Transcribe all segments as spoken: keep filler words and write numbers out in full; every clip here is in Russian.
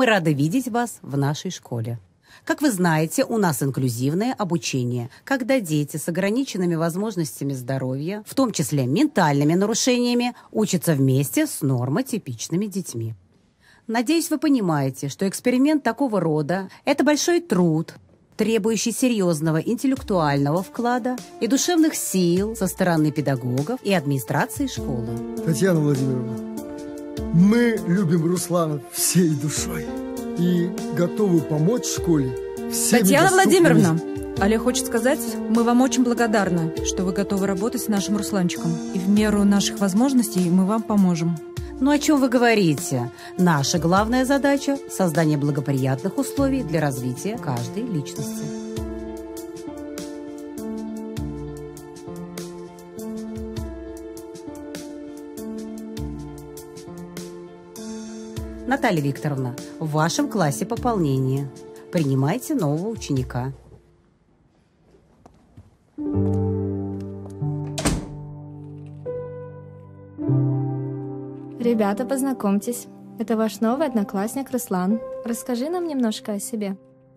рады видеть вас в нашей школе. Как вы знаете, у нас инклюзивное обучение, когда дети с ограниченными возможностями здоровья, в том числе ментальными нарушениями, учатся вместе с нормотипичными детьми. Надеюсь, вы понимаете, что эксперимент такого рода – это большой труд, требующий серьезного интеллектуального вклада и душевных сил со стороны педагогов и администрации школы. Татьяна Владимировна, мы любим Руслана всей душой и готовы помочь школе всеми. Татьяна Владимировна, Олег хочет сказать, мы вам очень благодарны, что вы готовы работать с нашим Русланчиком. И в меру наших возможностей мы вам поможем. Ну о чем вы говорите? Наша главная задача – создание благоприятных условий для развития каждой личности. Наталья Викторовна, в вашем классе пополнение. Принимайте нового ученика. Ребята, познакомьтесь. Это ваш новый одноклассник Руслан. Расскажи нам немножко о себе.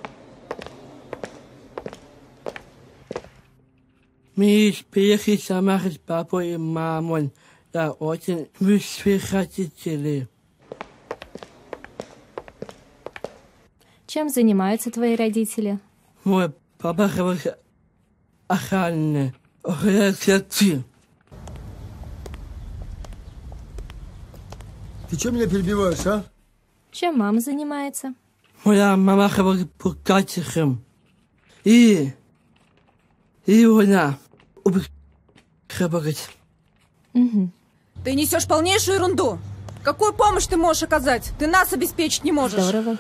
Мы приехали сама с папой и мамой. Да, очень мы своих родителей. Чем занимаются твои родители? Мой папа работает охранной организацией. Ты что меня перебиваешь, а? Чем мама занимается? Моя мама работает бухгалтером. И... И она работает. Угу. Ты несешь полнейшую ерунду. Какую помощь ты можешь оказать? Ты нас обеспечить не можешь. Здорово.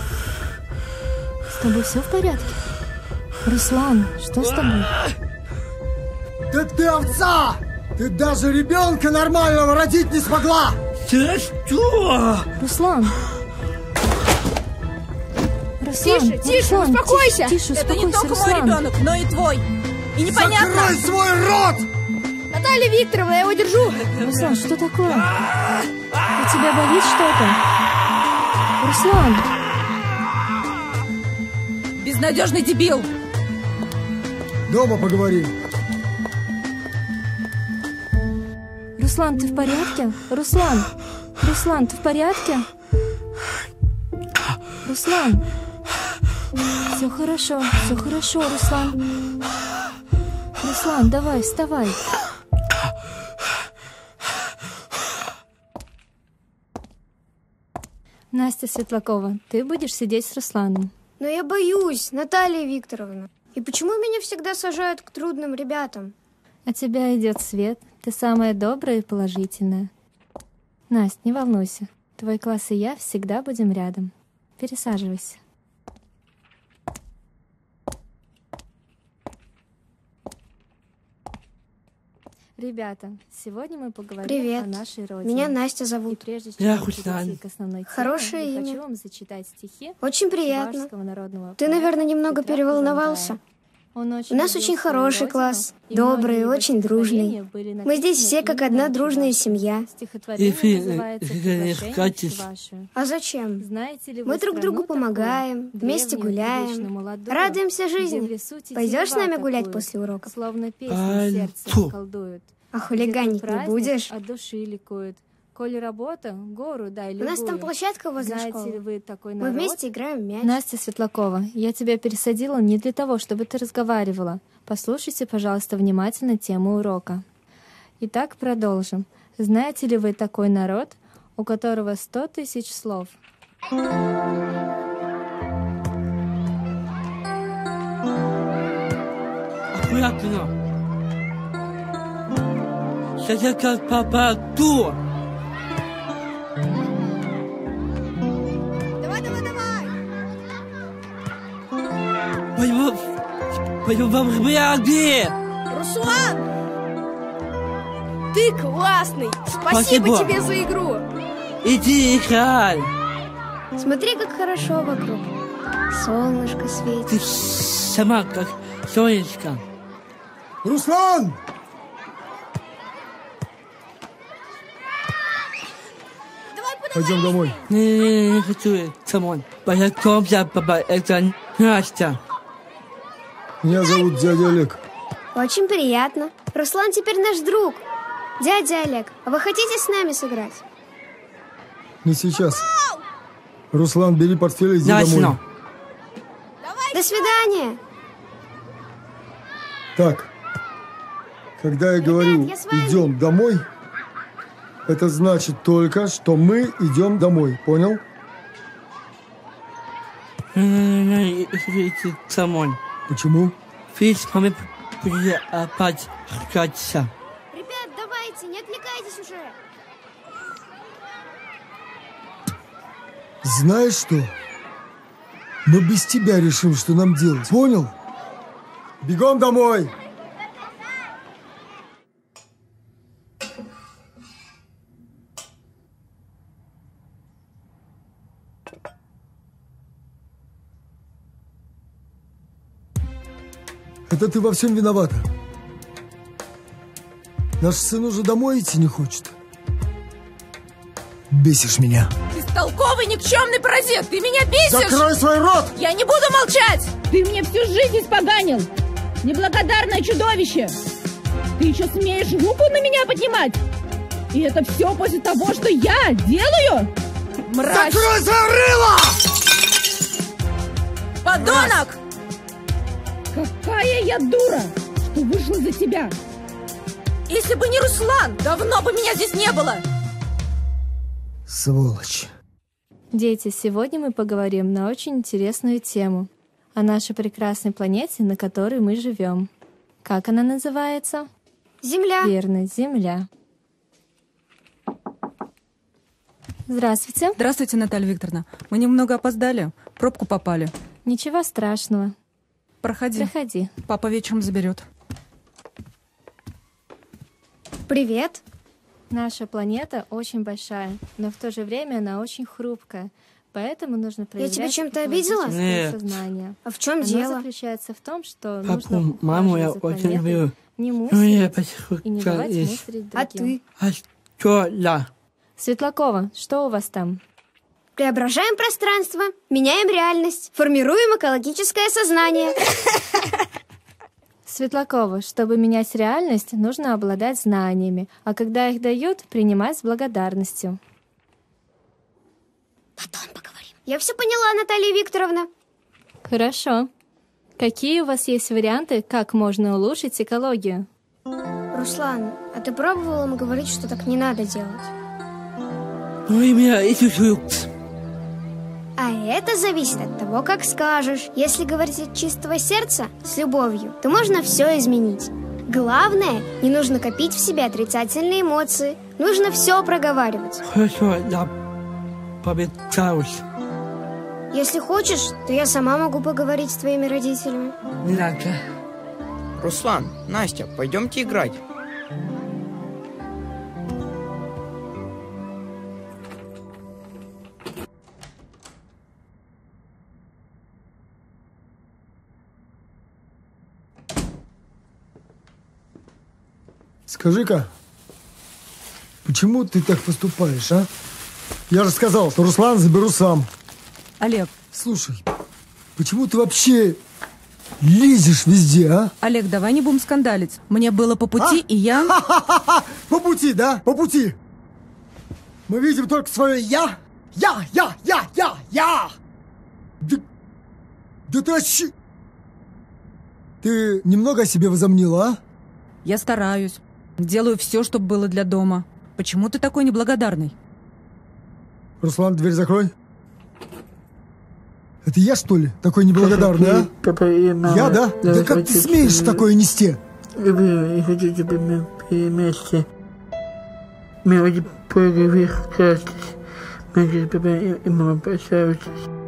С тобой все в порядке? Руслан, что с тобой? Да ты овца! Ты даже ребенка нормального родить не смогла! Ты что? Руслан! Руслан! Тише, тише, Руслан, успокойся! Тише, тише, Это не успокойся, только Руслан. мой ребенок, но и твой. И непонятно... Закрой свой рот! Наталья Викторовна, я его держу! Руслан, что такое? У тебя болит что-то? Руслан! Безнадежный дебил! Дома поговорим. Руслан, ты в порядке? Руслан! Руслан, ты в порядке? Руслан! Все хорошо, все хорошо, Руслан. Руслан, давай, вставай. Настя Светлакова, ты будешь сидеть с Русланом. Но я боюсь, Наталья Викторовна. И почему меня всегда сажают к трудным ребятам? От тебя идет свет, ты самая добрая и положительная. Настя, не волнуйся, твой класс и я всегда будем рядом. Пересаживайся. Ребята, сегодня мы поговорим Привет. о нашей родине. Меня Настя И зовут. прежде Я чем Руслан. перейти к основной теме, Хорошее я имя. хочу вам зачитать стихи Очень приятно. Чувашского народного Ты, поэта наверное, немного Петра переволновался. Казангая. Он очень У нас любил очень свою хороший родину, класс, и добрый, многие его очень дружный. стихотворения были Мы здесь написаны все как именно одна на дружная чувашском. семья. Стихотворение Если- называется если «Приглашение в хотите- Чувашию». А зачем? Знаете ли вы Мы друг страну другу такую, помогаем, вместе древнюю, гуляем, вечно молодую, радуемся где в жизни. лесу Пойдешь с нами тетива гулять такую, после уроков? Словно песни Ай, сердце фу. колдуют. А хулиганить не будешь? От души ликует. Коли работа, гору дай У любую. нас там площадка возле Знаете школы. ли вы такой Мы народ? вместе играем в мяч. Настя Светлакова, я тебя пересадила не для того, чтобы ты разговаривала. Послушайте, пожалуйста, внимательно тему урока. Итак, продолжим. Знаете ли вы такой народ, у которого сто тысяч слов? Аккуратно. Сейчас я как попаду. Давай, давай, давай! Пойду, пойду вам ряди. Руслан! Ты классный! Спасибо, Спасибо. тебе за игру! Иди играй. Смотри, как хорошо вокруг. Солнышко светит. Ты сама как солнышко. Руслан! Давай Пойдем домой. Не, не, не хочу, Самон. Познакомься, папа, это Настя. Меня зовут дядя Олег. Очень приятно. Руслан теперь наш друг. Дядя Олег, а вы хотите с нами сыграть? Не сейчас. Руслан, бери портфель и иди Настя, домой. До свидания. Так, когда я говорю я с вами. «идем домой», это значит только, что мы идем домой. Понял? не, не, не, извините, Самон. Почему? Физ, маме, придет опять ругаться. Ребят, давайте, не отвлекайтесь уже. Знаешь что? Мы без тебя решим, что нам делать. Понял? Бегом домой! Это ты во всем виновата. Наш сын уже домой идти не хочет. Бесишь меня. Бестолковый, никчемный паразит! Ты меня бесишь! Закрой свой рот! Я не буду молчать! Ты мне всю жизнь испоганил! Неблагодарное чудовище! Ты еще смеешь руку на меня поднимать? И это все после того, что я делаю? Мразь! Закрой свое рыло! Подонок! Какая я дура, что вышла за тебя! Если бы не Руслан, давно бы меня здесь не было! Сволочь. Дети, сегодня мы поговорим на очень интересную тему. О нашей прекрасной планете, на которой мы живем. Как она называется? Земля. Верно, Земля. Здравствуйте. Здравствуйте, Наталья Викторовна. Мы немного опоздали, в пробку попали. Ничего страшного. Проходи. Проходи. Папа вечером заберет. Привет. Наша планета очень большая, но в то же время она очень хрупкая. Поэтому нужно проявлять тебя чем-то обидела? экологическое Нет. сознание. А в чем Оно дело? заключается в том, что Папу, нужно маму я ухаживать за очень планетой, люблю. не Ну, я мусорить и не давать посмотрел. мусорить А другим. ты? А что я? Светлакова, что у вас там? Преображаем пространство, меняем реальность, формируем экологическое сознание. Светлакова, чтобы менять реальность, нужно обладать знаниями, а когда их дают, принимать с благодарностью. Потом поговорим. Я все поняла, Наталья Викторовна. Хорошо. Какие у вас есть варианты, как можно улучшить экологию? Руслан, а ты пробовал им говорить, что так не надо делать? Ну, и меня изучают. А это зависит от того, как скажешь. Если говорить от чистого сердца, с любовью, то можно все изменить. Главное, не нужно копить в себе отрицательные эмоции. Нужно все проговаривать. Хорошо, я попытаюсь. Если хочешь, то я сама могу поговорить с твоими родителями. Не надо. Руслан, Настя, пойдемте играть. Скажи-ка, почему ты так поступаешь, а? Я же сказал, что Руслан заберу сам. Олег, Слушай, почему ты вообще лезешь везде, а? Олег, давай не будем скандалить. Мне было по пути, А? и я... Ха-ха-ха! По пути, да? По пути. Мы видим только свое «я». Я, я, я, я, я! Да, да ты вообще... Ты немного о себе возомнила, а? Я стараюсь. Делаю все, чтобы было для дома. Почему ты такой неблагодарный? Руслан, дверь закрой. Это я, что ли, такой неблагодарный, а? Папа и мама. Я, да? Да как ты смеешь такое нести? Люблю и хочу, чтобы мы были вместе. Мы очень поговорили. Мы папа и мама поссорились.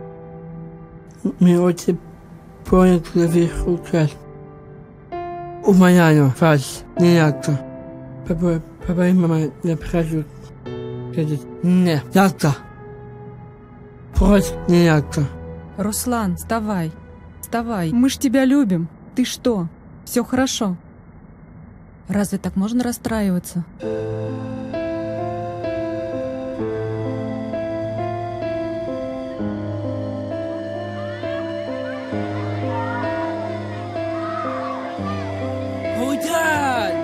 Мы очень поняли участь. Умоляю вас, не надо. Папа, папа и мама не просят. Не, надо. Просто не надо. Руслан, вставай. Вставай. Мы ж тебя любим. Ты что? Все хорошо. Разве так можно расстраиваться? Удар!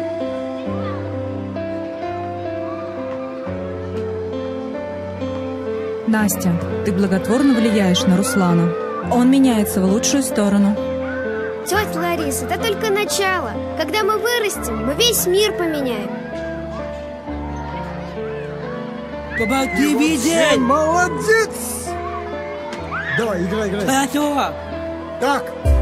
Настя, ты благотворно влияешь на Руслана. Он меняется в лучшую сторону. Тетя Лариса, это только начало. Когда мы вырастем, мы весь мир поменяем. Папа, ты Вообще видел? молодец! Давай, играй, играй. Хорошо. Так,